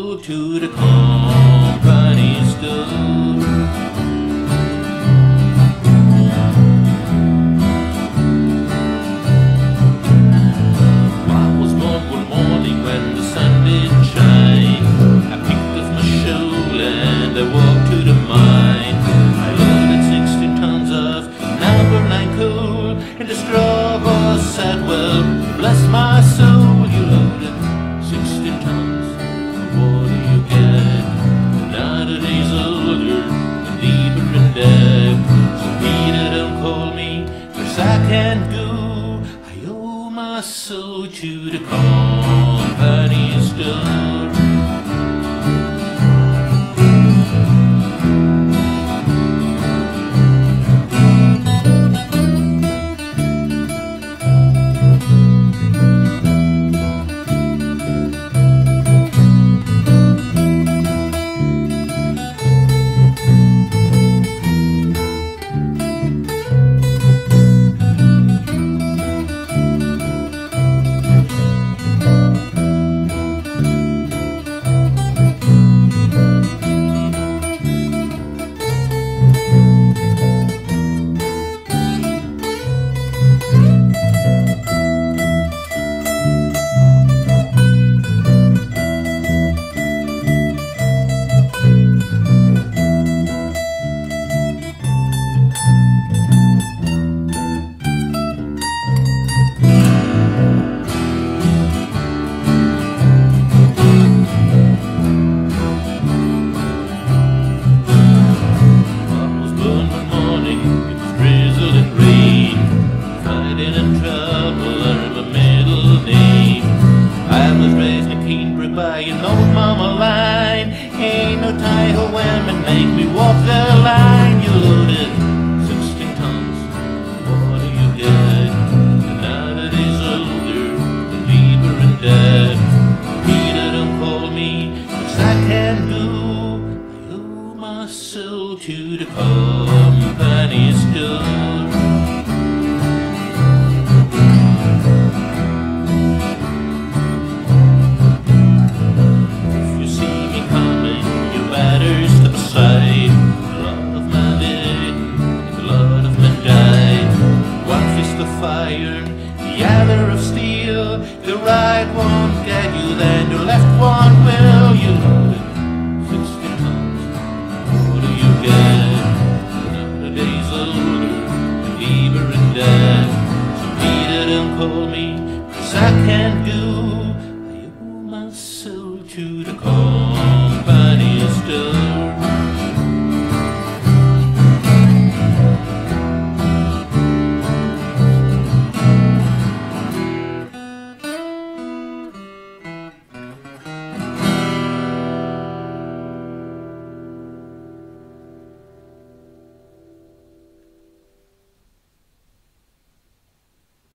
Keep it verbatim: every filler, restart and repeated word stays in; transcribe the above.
soul to the company store. I was born one morning when the sun did shine. I picked up my shovel and I walked to the mine. I loaded sixteen tons of number nine coal, and the straw was said, well, bless my soul, you loaded sixteen tons. What do you get? Another day's older and deeper in debt. So Peter, don't call me, 'cause I can't go. I owe my soul to the company store. By an old mama line, ain't no tie-ho women make me walk the line. You loaded sixteen tons, what do you get? Another day's older and deeper in debt. Peter, don't call me, 'cause I can't go. I owe my soul to the company store. The other of steel, the right won't get you, then the left one will. You loaded sixteen tons, what do you get? Another day's older and deeper in debt. So Peter, don't call me, 'cause I can't go.